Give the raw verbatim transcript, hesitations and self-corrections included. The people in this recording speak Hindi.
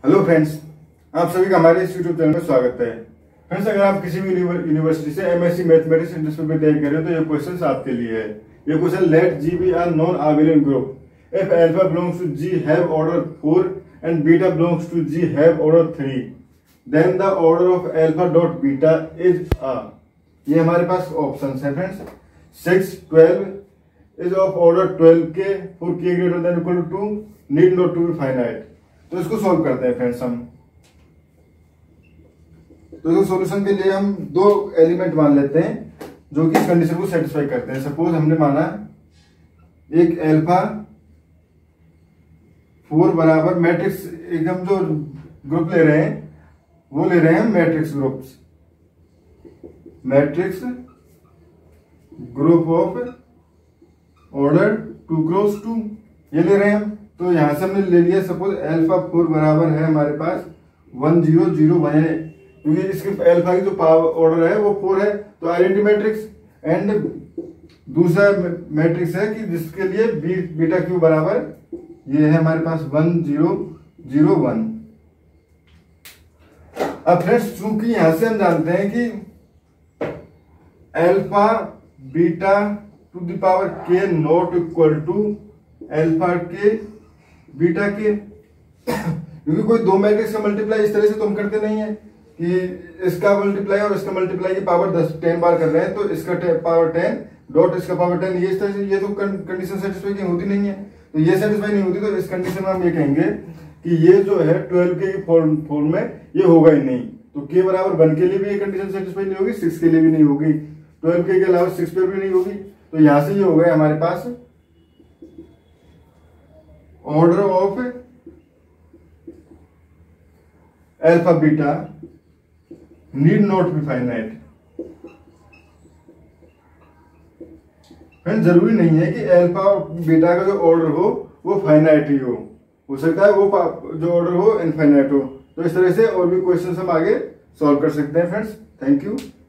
हेलो फ्रेंड्स, आप सभी का हमारे इस यूट्यूब चैनल में स्वागत है। फ्रेंड्स, अगर आप किसी भी यूनिवर्सिटी से एमएससी मैथमेटिक्स इंडस्ट्री में तैयारी कर रहे हो तो ये क्वेश्चन आपके लिए है। ये question, let G be R non abelian group if alpha belongs to G have order four and beta belongs to G have order three, then the order of alpha dot beta is ah. ये हमारे पास ऑप्शन है friends. Six twelve is of order twelve k for k greater than equal to need not to be finite. तो इसको सॉल्व करते हैं फ्रेंड्स हम। तो इसको सॉल्यूशन के लिए हम दो एलिमेंट मान लेते हैं जो कि इस कंडीशन को सेटिस्फाई करते हैं। सपोज हमने माना एक अल्फा फोर बराबर मैट्रिक्स, एक हम जो ग्रुप ले रहे हैं वो ले रहे हैं matrix groups, matrix group of order two cross two, ये ले रहे हैं हम। तो यहां से हमने ले लिया सपोज अल्फा फोर बराबर है हमारे पास वन जीरो जीरो वन, क्योंकि इसके अल्फा की जो पावर ऑर्डर है वो फोर है तो आइडेंटिटी मैट्रिक्स। एंड दूसरा मैट्रिक्स है कि जिसके लिए बी बीटा क्यू बराबर ये है हमारे पास वन जीरो जीरो वन। अब फ्रेंड्स, चूंकि यहां से हम जानते हैं कि alpha beta to the power k not equal to alpha k beta k, क्योंकि कोई दो मैट्रिक्स का मल्टीप्लाई इस तरह से तो हम करते नहीं है कि इसका मल्टीप्लाई और इसका मल्टीप्लाई की पावर दस टेन बार कर रहे हैं तो इसका पावर टेन डॉट इसका पावर टेन, ये इस तरह से ये तो कंडीशन सेटिस्फाई की होती नहीं है। तो ये सेटिस्फाई नहीं होती तो इस कंडीशन में हम ये कहेंगे कि ये जो है ट्वेल्व के फॉर्म में ये होगा ही नहीं। तो के बराबर वन के लिए भी ये कंडीशन सेटिस्फाई नहीं होगी, सिक्स के लिए भी नहीं होगी, ट्वेल्व के अलावा सिक्स पे भी नहीं होगी। तो यहां से ये हो गया हमारे पास order of alpha beta need not be finite. Friend, जरूरी नहीं है कि अल्फा बीटा का जो ऑर्डर हो वो फाइनाइट ही हो, हो सकता है वो जो ऑर्डर हो इनफाइनाइट हो। तो इस तरह से और भी क्वेश्चंस हम आगे सॉल्व कर सकते हैं फ्रेंड्स। Thank you.